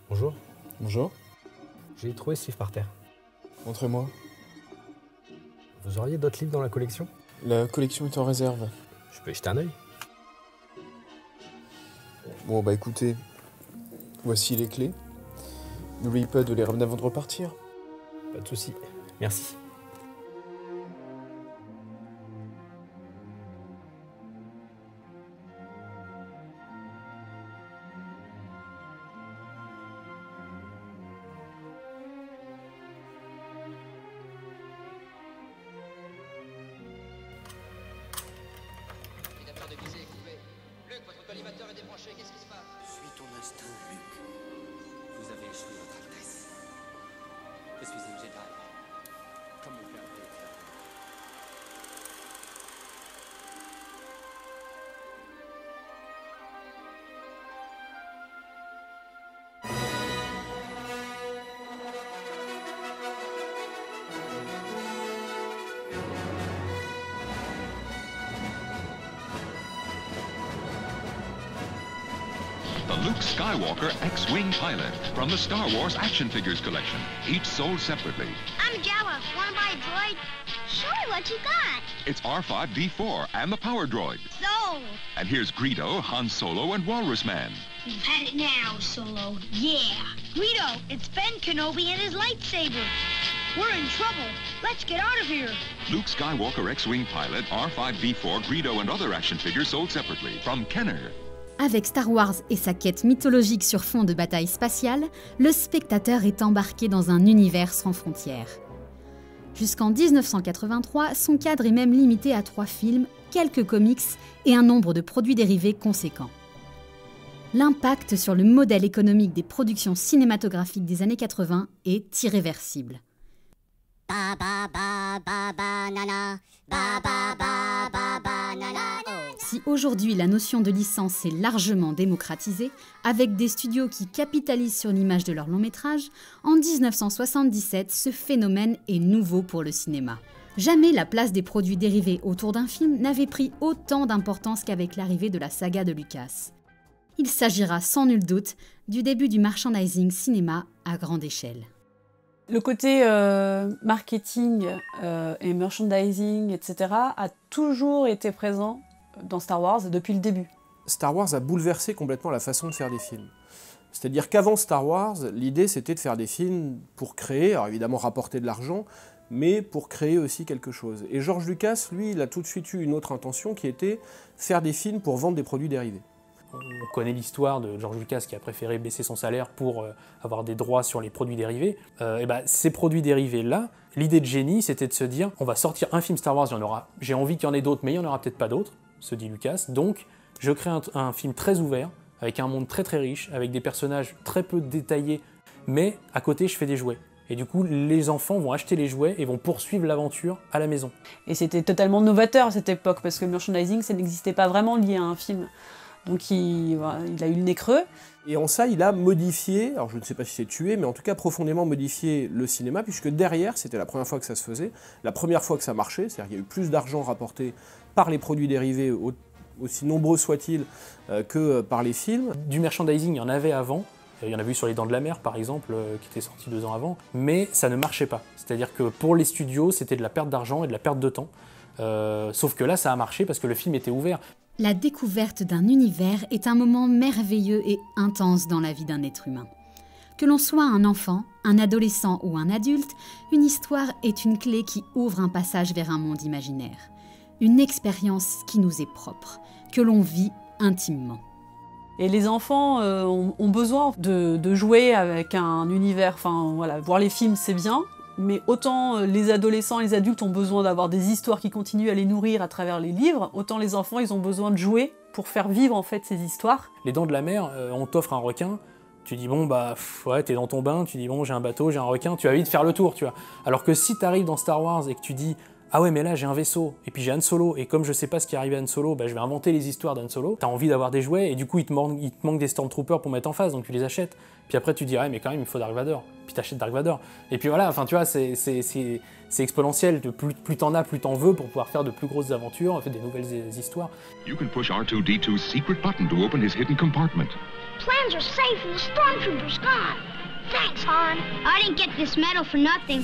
Bonjour, Bonjour, j'ai trouvé ce livre par terre. montrez-moi. Vous auriez d'autres livres dans la collection? La collection est en réserve. Je peux y jeter un œil. Bon bah écoutez, voici les clés. N'oubliez pas de les ramener avant de repartir. Pas de souci, merci. L'adaptateur de visée est coupé. Luc, votre collimateur est débranché, qu'est-ce qui se passe? Suis ton instinct, Luc. Vous avez échoué, Votre Altesse. Je suis une Jedi. Comme mon père l'avait fait. The Luke Skywalker X-Wing pilot from the Star Wars action figures collection, each sold separately. I'm Jella. Wanna buy a droid? Show me what you got. It's R5-D4 and the power droid. Sold. And here's Greedo, Han Solo, and Walrus Man. You've had it now, Solo. Yeah. Greedo, it's Ben Kenobi and his lightsaber. We're in trouble. Let's get out of here. Luke Skywalker X-Wing pilot, R5-D4, Greedo, and other action figures sold separately from Kenner. Avec Star Wars et sa quête mythologique sur fond de bataille spatiale, le spectateur est embarqué dans un univers sans frontières. Jusqu'en 1983, son cadre est même limité à 3 films, quelques comics et un nombre de produits dérivés conséquent. L'impact sur le modèle économique des productions cinématographiques des années 80 est irréversible. Ba ba ba ba banana. Ba ba ba ba banana. Si aujourd'hui la notion de licence est largement démocratisée, avec des studios qui capitalisent sur l'image de leurs longs métrages, en 1977, ce phénomène est nouveau pour le cinéma. Jamais la place des produits dérivés autour d'un film n'avait pris autant d'importance qu'avec l'arrivée de la saga de Lucas. Il s'agira sans nul doute du début du merchandising cinéma à grande échelle. Le côté marketing et merchandising, etc., a toujours été présent dans Star Wars depuis le début. Star Wars a bouleversé complètement la façon de faire des films. C'est-à-dire qu'avant Star Wars, l'idée c'était de faire des films pour créer, alors évidemment rapporter de l'argent, mais pour créer aussi quelque chose. Et George Lucas, lui, il a tout de suite eu une autre intention qui était faire des films pour vendre des produits dérivés. On connaît l'histoire de George Lucas qui a préféré baisser son salaire pour avoir des droits sur les produits dérivés. Ces produits dérivés-là, l'idée de génie, c'était de se dire on va sortir un film Star Wars, j'ai envie qu'il y en ait d'autres, mais il n'y en aura peut-être pas d'autres, se dit Lucas. Donc, je crée un film très ouvert, avec un monde très très riche, avec des personnages très peu détaillés, mais à côté, je fais des jouets. Et du coup, les enfants vont acheter les jouets et vont poursuivre l'aventure à la maison. Et c'était totalement novateur à cette époque, parce que le merchandising, ça n'existait pas vraiment lié à un film. Donc il a eu le nez creux. Et en ça, il a modifié, alors je ne sais pas si c'est tué, mais en tout cas profondément modifié le cinéma, puisque derrière, c'était la première fois que ça se faisait, la première fois que ça marchait, c'est-à-dire qu'il y a eu plus d'argent rapporté par les produits dérivés, aussi nombreux soient-ils, que par les films. Du merchandising, il y en avait avant. Il y en a vu sur Les Dents de la Mer, par exemple, qui était sorti 2 ans avant, mais ça ne marchait pas. C'est-à-dire que pour les studios, c'était de la perte d'argent et de la perte de temps. Sauf que là, ça a marché parce que le film était ouvert. La découverte d'un univers est un moment merveilleux et intense dans la vie d'un être humain. Que l'on soit un enfant, un adolescent ou un adulte, une histoire est une clé qui ouvre un passage vers un monde imaginaire. Une expérience qui nous est propre, que l'on vit intimement. Et les enfants ont besoin de jouer avec un univers, enfin voilà, voir les films c'est bien, mais autant les adolescents et les adultes ont besoin d'avoir des histoires qui continuent à les nourrir à travers les livres, autant les enfants ils ont besoin de jouer pour faire vivre en fait ces histoires. Les Dents de la Mer, on t'offre un requin, tu dis bon bah ouais t'es dans ton bain, tu dis bon j'ai un bateau, j'ai un requin, tu as vite faire le tour tu vois. Alors que si t'arrives dans Star Wars et que tu dis ah ouais mais là j'ai un vaisseau, et puis j'ai Han Solo, et comme je sais pas ce qui est arrivé à Han Solo, bah, je vais inventer les histoires d'Han Solo, t'as envie d'avoir des jouets, et du coup il te manque des Stormtroopers pour mettre en face, donc tu les achètes. Puis après tu dis ouais mais quand même il faut Dark Vador, puis t'achètes Dark Vador. Et puis voilà, enfin tu vois, c'est exponentiel, plus t'en as, plus t'en veux pour pouvoir faire de plus grosses aventures, faire des nouvelles histoires. You can push R2-D2's secret button to open his hidden compartment. plans are safe and the stormtroopers gone. Thanks, Han. I didn't get this medal for nothing.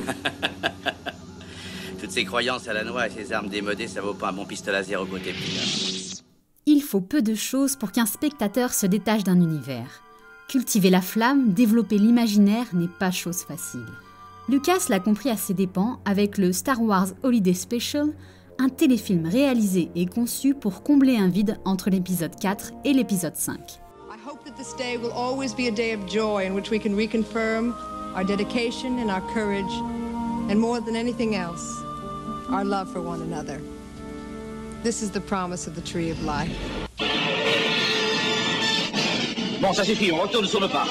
Toutes ces croyances à la noix et ces armes démodées, ça vaut pas un bon pistolet laser au côté pire. Il faut peu de choses pour qu'un spectateur se détache d'un univers. Cultiver la flamme, développer l'imaginaire n'est pas chose facile. Lucas l'a compris à ses dépens avec le Star Wars Holiday Special, un téléfilm réalisé et conçu pour combler un vide entre l'épisode 4 et l'épisode 5. I hope that this day will always be a day of joy in which we can reconfirm our dedication and our courage, and more than anything else, our love for one another. This is the promise of the Tree of Life. Bon, ça suffit, on retourne sur le pas.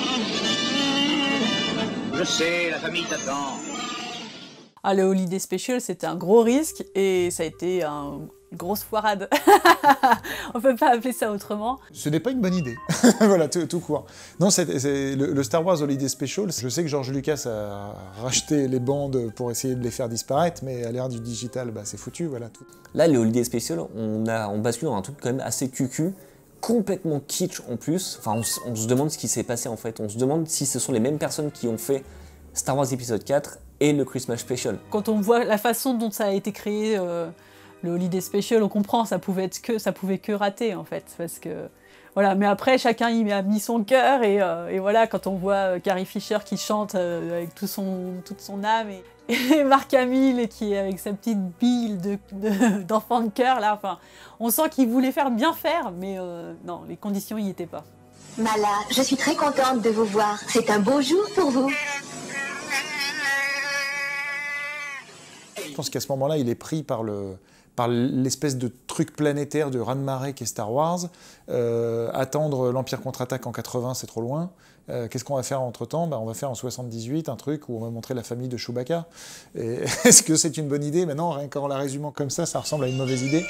Je sais, la famille t'attend. Ah, le Holiday Special, c'était un gros risque et ça a été une grosse foirade. On peut pas appeler ça autrement. Ce n'est pas une bonne idée. Voilà, tout court. Non, c'est le Star Wars Holiday Special. Je sais que George Lucas a racheté les bandes pour essayer de les faire disparaître, mais à l'ère du digital, bah, c'est foutu, voilà. Tout. Là, le Holiday Special, on bascule dans un truc quand même assez cucu, complètement kitsch en plus. Enfin, on se demande ce qui s'est passé en fait. On se demande si ce sont les mêmes personnes qui ont fait Star Wars épisode 4 et le Christmas Special. Quand on voit la façon dont ça a été créé, le Holiday Special, on comprend, ça pouvait que rater en fait, parce que voilà. Mais après, chacun y a mis son cœur et voilà, quand on voit Carrie Fisher qui chante avec toute son âme et Mark Hamill qui est avec sa petite bille d'enfant de cœur là, enfin, on sent qu'il voulait bien faire, mais non, les conditions y étaient pas. Mala, je suis très contente de vous voir. C'est un beau jour pour vous. Je pense qu'à ce moment-là, il est pris par l'espèce de truc planétaire de raz-de-marée qu'est Star Wars. Attendre l'Empire contre-attaque en 80, c'est trop loin. Qu'est-ce qu'on va faire entre-temps ? On va faire en 78 un truc où on va montrer la famille de Chewbacca. Est-ce que c'est une bonne idée ? Mais non, rien qu'en la résumant comme ça ressemble à une mauvaise idée.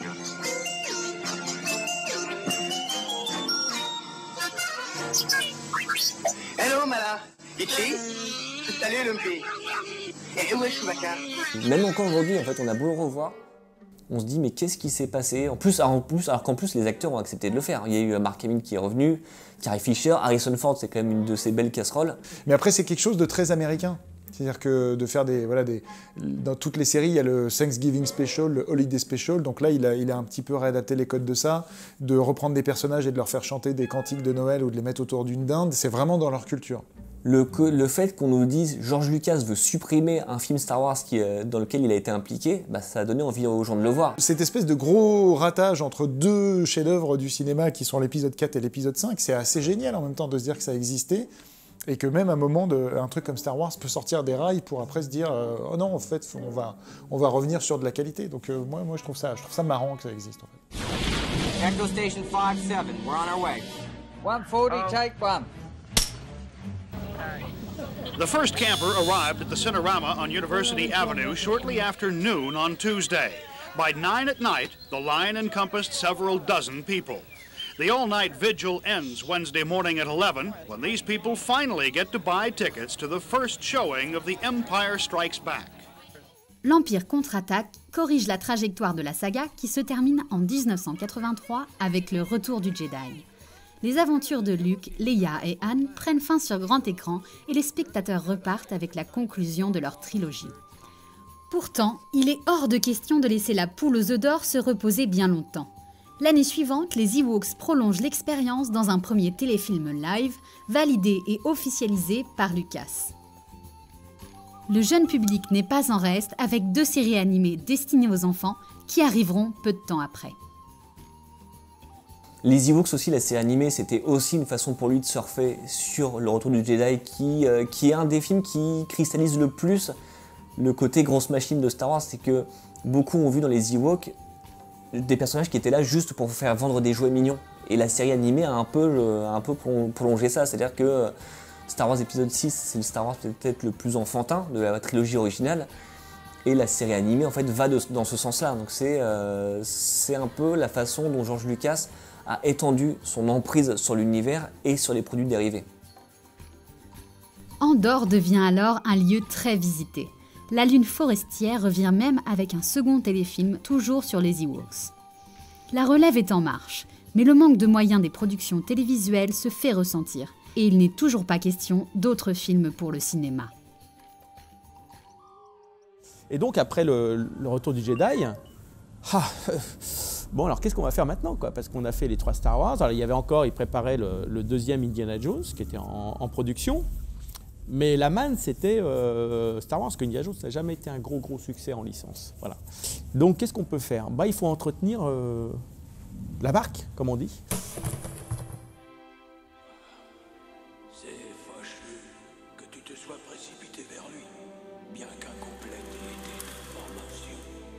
Hello, Mala. Itchy. Salut, Lumpy. Et où est Chewbacca ? Même encore aujourd'hui, en fait, on a beau le revoir, on se dit mais qu'est-ce qui s'est passé ? Alors qu'en plus les acteurs ont accepté de le faire. Il y a eu Mark Hamill qui est revenu, Carrie Fisher, Harrison Ford, c'est quand même une de ses belles casseroles. Mais après c'est quelque chose de très américain. C'est-à-dire que de faire dans toutes les séries, il y a le Thanksgiving Special, le Holiday Special, donc là il a un petit peu réadapté les codes de ça, de reprendre des personnages et de leur faire chanter des cantiques de Noël ou de les mettre autour d'une dinde, c'est vraiment dans leur culture. Le fait qu'on nous dise George Lucas veut supprimer un film Star Wars dans lequel il a été impliqué, bah, ça a donné envie aux gens de le voir. Cette espèce de gros ratage entre deux chefs-d'œuvre du cinéma qui sont l'épisode 4 et l'épisode 5, c'est assez génial en même temps de se dire que ça existait et que même à un moment, un truc comme Star Wars peut sortir des rails pour après se dire oh non, en fait, on va revenir sur de la qualité. Donc moi je trouve ça marrant que ça existe en fait. Echo Station 5-7, we're on our way. 140, take one. The first camper arrived at the Cinerama on University Avenue shortly after noon on Tuesday. By 9 at night, the line encompassed several dozen people. The all-night vigil ends Wednesday morning at 11 when these people finally get to buy tickets to the first showing of The Empire Strikes Back. L'Empire contre-attaque corrige la trajectoire de la saga qui se termine en 1983 avec le retour du Jedi. Les aventures de Luke, Leia et Han prennent fin sur grand écran et les spectateurs repartent avec la conclusion de leur trilogie. Pourtant, il est hors de question de laisser la poule aux œufs d'or se reposer bien longtemps. L'année suivante, les Ewoks prolongent l'expérience dans un premier téléfilm live, validé et officialisé par Lucas. Le jeune public n'est pas en reste avec 2 séries animées destinées aux enfants qui arriveront peu de temps après. Les Ewoks aussi, la série animée, c'était aussi une façon pour lui de surfer sur le retour du Jedi qui est un des films qui cristallise le plus le côté grosse machine de Star Wars. C'est que beaucoup ont vu dans les Ewoks des personnages qui étaient là juste pour faire vendre des jouets mignons. Et la série animée a un peu prolongé ça, c'est-à-dire que Star Wars épisode 6, c'est le Star Wars peut-être le plus enfantin de la trilogie originale. Et la série animée en fait va dans ce sens-là. Donc c'est un peu la façon dont George Lucas a étendu son emprise sur l'univers et sur les produits dérivés. Andorre devient alors un lieu très visité. La Lune forestière revient même avec un second téléfilm toujours sur les Ewoks. La relève est en marche. Mais le manque de moyens des productions télévisuelles se fait ressentir, et il n'est toujours pas question d'autres films pour le cinéma. Et donc après le retour du Jedi, bon alors qu'est-ce qu'on va faire maintenant quoi? Parce qu'on a fait les 3 Star Wars, alors il y avait encore, ils préparaient le deuxième Indiana Jones qui était en production, mais la manne c'était Star Wars, parce que Indiana Jones n'a jamais été un gros succès en licence. Voilà. Donc qu'est-ce qu'on peut faire? Il faut entretenir la barque, comme on dit. C'est fâcheux que tu te sois précipité vers lui, bien qu'incomplète ait été l'information.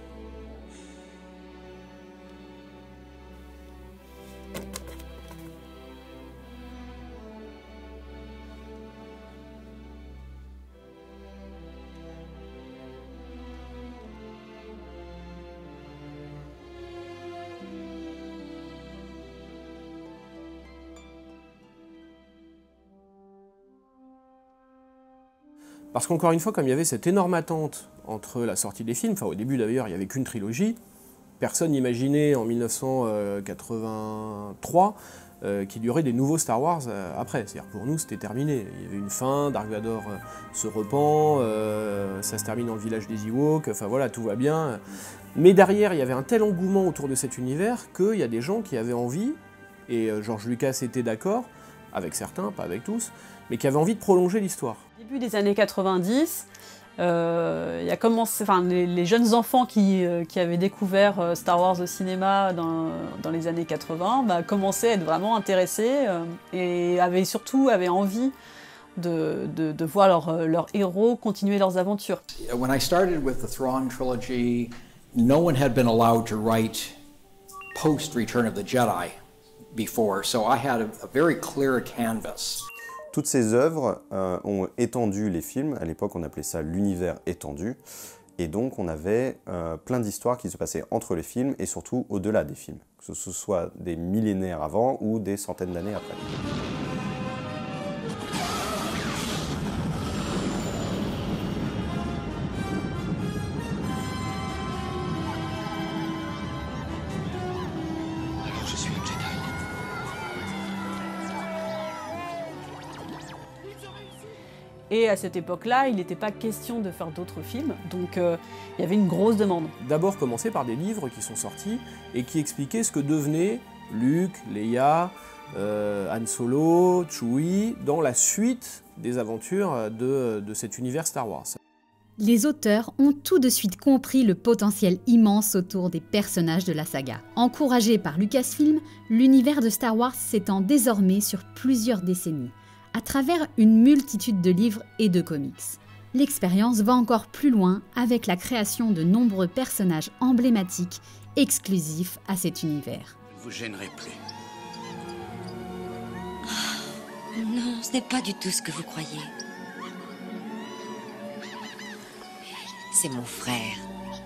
Parce qu'encore une fois, comme il y avait cette énorme attente entre la sortie des films, enfin au début d'ailleurs il n'y avait qu'une trilogie, personne n'imaginait en 1983 qu'il y aurait des nouveaux Star Wars après. C'est-à-dire pour nous c'était terminé, il y avait une fin, Dark Vador se repent, ça se termine dans le village des Ewoks, enfin voilà, tout va bien. Mais derrière il y avait un tel engouement autour de cet univers qu'il y a des gens qui avaient envie, et George Lucas était d'accord, avec certains, pas avec tous, mais qui avaient envie de prolonger l'histoire. Au début des années 90, il y a commencé, les jeunes enfants qui avaient découvert Star Wars au cinéma dans les années 80 commençaient à être vraiment intéressés et surtout avaient envie de voir leurs héros continuer leurs aventures. When I started with the Thrawn trilogy, no one had been allowed to write post-Return of the Jedi before, so I had a very clear canvas. Toutes ces œuvres ont étendu les films, à l'époque on appelait ça l'univers étendu, et donc on avait plein d'histoires qui se passaient entre les films et surtout au-delà des films, que ce soit des millénaires avant ou des centaines d'années après. Alors je suis un Jedi. Et à cette époque-là, il n'était pas question de faire d'autres films, donc il y avait une grosse demande. D'abord commencer par des livres qui sont sortis et qui expliquaient ce que devenaient Luke, Leia, Han Solo, Chewie, dans la suite des aventures de cet univers Star Wars. Les auteurs ont tout de suite compris le potentiel immense autour des personnages de la saga. Encouragé par Lucasfilm, l'univers de Star Wars s'étend désormais sur plusieurs décennies, à travers une multitude de livres et de comics. L'expérience va encore plus loin avec la création de nombreux personnages emblématiques exclusifs à cet univers. Je ne vous gênerai plus. Non, ce n'est pas du tout ce que vous croyez. C'est mon frère.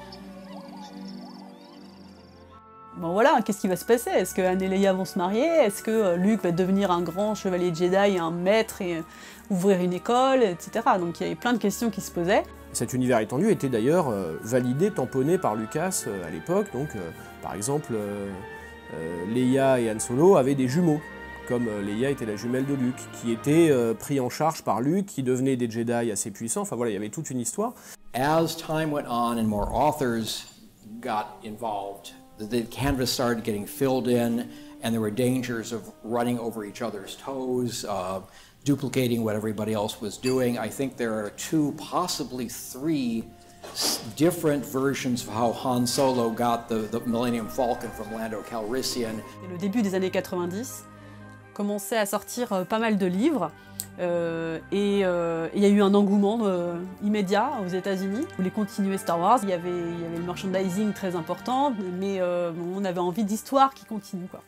Bon voilà, qu'est-ce qui va se passer? Est-ce que Han et Leia vont se marier? Est-ce que Luke va devenir un grand chevalier Jedi, un maître et ouvrir une école, etc. Donc il y avait plein de questions qui se posaient. Cet univers étendu était d'ailleurs validé, tamponné par Lucas à l'époque. Donc par exemple, Leia et Han Solo avaient des jumeaux, comme Leia était la jumelle de Luke, qui étaient pris en charge par Luke, qui devenaient des Jedi assez puissants. Enfin voilà, il y avait toute une histoire. As time went on and more authors got involved, the canvas started getting filled in, and there were dangers of running over each other's toes, duplicating what everybody else was doing. I think there are 2, possibly 3 different versions of how Han Solo got the Millennium Falcon from Lando Calrissian. Et le début des années 90 commençait à sortir pas mal de livres. Et il y a eu un engouement immédiat aux États-Unis. On voulait continuer Star Wars. Il y avait le merchandising très important, mais on avait envie d'histoire qui continue, quoi.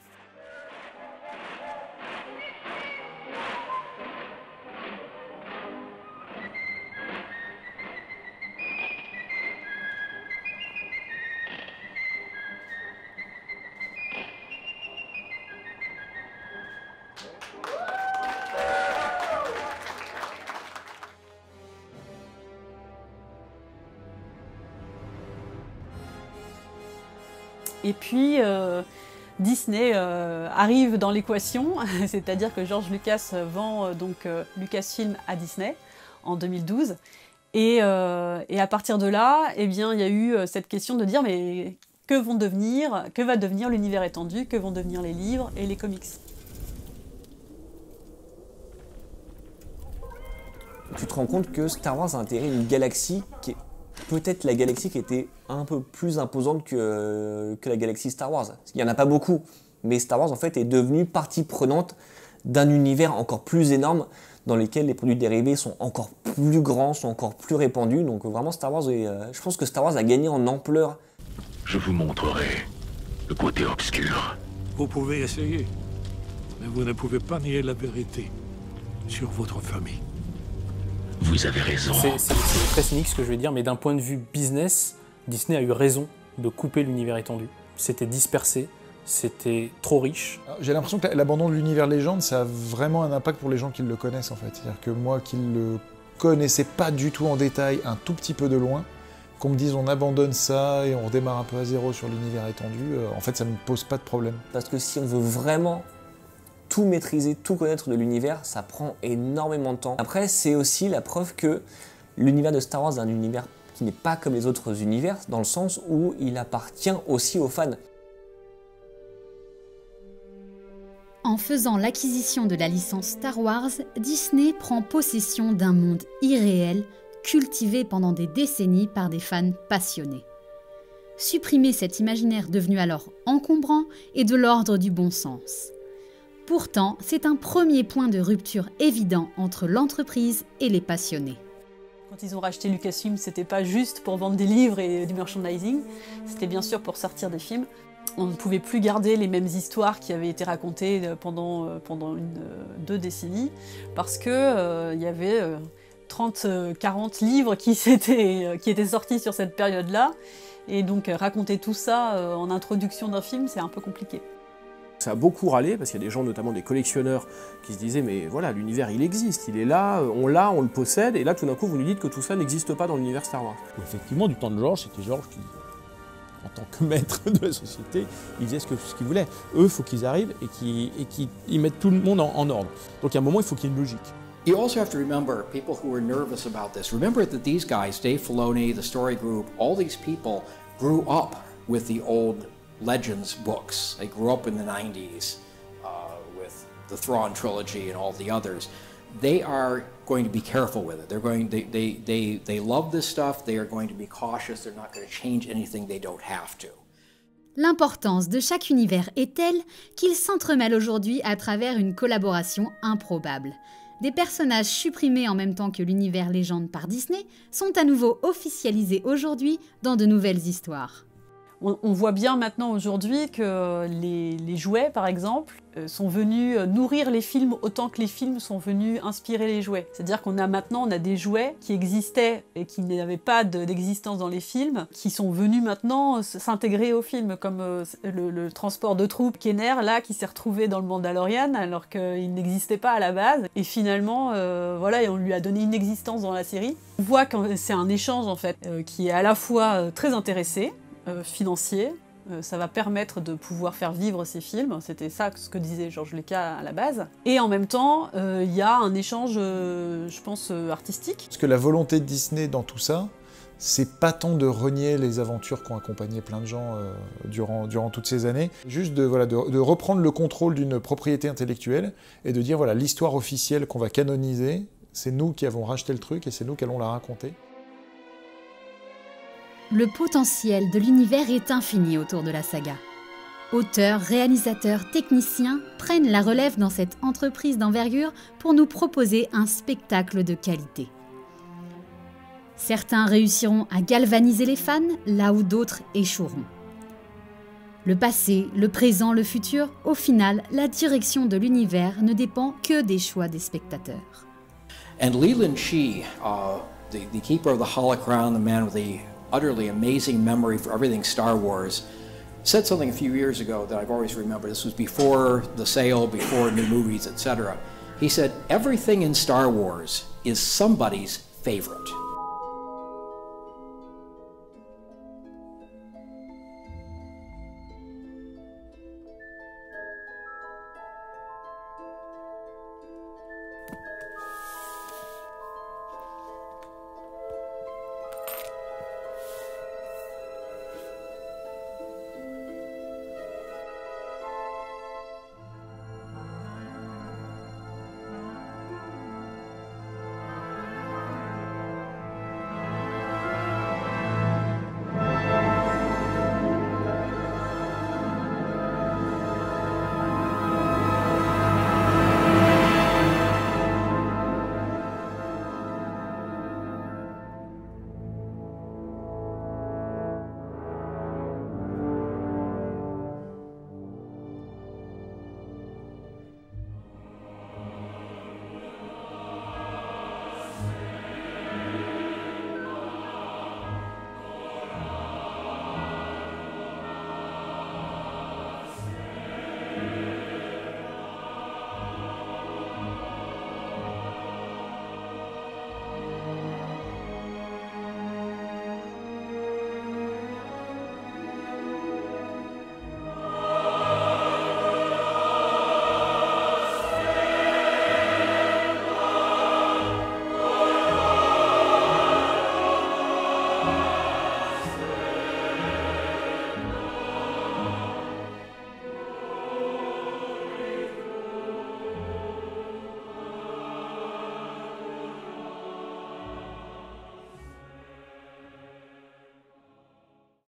Et puis, Disney arrive dans l'équation, c'est-à-dire que George Lucas vend Lucasfilm à Disney en 2012. Et à partir de là, eh bien, il y a eu cette question de dire mais que va devenir l'univers étendu, que vont devenir les livres et les comics. Tu te rends compte que Star Wars a intégré une galaxie qui est peut-être la galaxie qui était un peu plus imposante que la galaxie Star Wars. Il n'y en a pas beaucoup, mais Star Wars en fait est devenue partie prenante d'un univers encore plus énorme dans lequel les produits dérivés sont encore plus grands, sont encore plus répandus. Donc vraiment je pense que Star Wars a gagné en ampleur. Je vous montrerai le côté obscur. Vous pouvez essayer, mais vous ne pouvez pas nier la vérité sur votre famille. Vous avez raison. C'est très cynique ce que je vais dire, mais d'un point de vue business, Disney a eu raison de couper l'univers étendu. C'était dispersé, c'était trop riche. J'ai l'impression que l'abandon de l'univers légende, ça a vraiment un impact pour les gens qui le connaissent en fait. C'est-à-dire que moi qui ne le connaissais pas du tout en détail, un tout petit peu de loin, qu'on me dise on abandonne ça et on redémarre un peu à zéro sur l'univers étendu, en fait ça ne me pose pas de problème. Parce que si on veut vraiment tout maîtriser, tout connaître de l'univers, ça prend énormément de temps. Après, c'est aussi la preuve que l'univers de Star Wars est un univers qui n'est pas comme les autres univers, dans le sens où il appartient aussi aux fans. En faisant l'acquisition de la licence Star Wars, Disney prend possession d'un monde irréel, cultivé pendant des décennies par des fans passionnés. Supprimer cet imaginaire devenu alors encombrant est de l'ordre du bon sens. Pourtant, c'est un premier point de rupture évident entre l'entreprise et les passionnés. Quand ils ont racheté Lucasfilm, c'était pas juste pour vendre des livres et du merchandising, c'était bien sûr pour sortir des films. On ne pouvait plus garder les mêmes histoires qui avaient été racontées pendant 2 décennies, parce que y avait 30-40 livres qui étaient sortis sur cette période-là, et donc raconter tout ça en introduction d'un film, c'est un peu compliqué. Ça a beaucoup râlé, parce qu'il y a des gens, notamment des collectionneurs, qui se disaient mais voilà, l'univers il existe, il est là, on le possède, et là tout d'un coup vous nous dites que tout ça n'existe pas dans l'univers Star Wars. Effectivement, du temps de George, c'était George qui, en tant que maître de la société, il faisait ce qu'il voulait. Eux, il faut qu'ils arrivent et qu'ils mettent tout le monde en ordre. Donc à un moment, il faut qu'il y ait une logique. You also have to remember, people who were nervous about this, remember that these guys, Dave Filoni, the Story Group, all these people grew up with the old Legends books. They grew up in the 90s with the Thrawn trilogy and all the others. They are going to be careful with it. They love this stuff. They are going to be cautious. They're not going to change anything they don't have to. L'importance de chaque univers est telle qu'il s'entremêle aujourd'hui à travers une collaboration improbable. Des personnages supprimés en même temps que l'univers légende par Disney sont à nouveau officialisés aujourd'hui dans de nouvelles histoires. On voit bien maintenant aujourd'hui que les jouets, par exemple, sont venus nourrir les films autant que les films sont venus inspirer les jouets. C'est-à-dire qu'on a des jouets qui existaient et qui n'avaient pas d'existence dans les films, qui sont venus maintenant s'intégrer au film, comme le transport de troupes Kenner, là, qui s'est retrouvé dans le Mandalorian alors qu'il n'existait pas à la base. Et finalement, voilà, et on lui a donné une existence dans la série. On voit que c'est un échange, en fait, qui est à la fois très intéressé, financier, ça va permettre de pouvoir faire vivre ces films, c'était ça ce que disait George Lucas à la base, et en même temps il y a un échange, je pense, artistique. Parce que la volonté de Disney dans tout ça, c'est pas tant de renier les aventures qui ont accompagné plein de gens durant toutes ces années, juste de reprendre le contrôle d'une propriété intellectuelle et de dire voilà, l'histoire officielle qu'on va canoniser, c'est nous qui avons racheté le truc et c'est nous qui allons la raconter. Le potentiel de l'univers est infini autour de la saga. Auteurs, réalisateurs, techniciens prennent la relève dans cette entreprise d'envergure pour nous proposer un spectacle de qualité. Certains réussiront à galvaniser les fans, là où d'autres échoueront. Le passé, le présent, le futur, au final, la direction de l'univers ne dépend que des choix des spectateurs. And Leland Shee, the keeper of the Holocron, the man with the utterly amazing memory for everything Star Wars, said something a few years ago that I've always remembered. This was before the sale, before new movies, etc. He said, everything in Star Wars is somebody's favorite.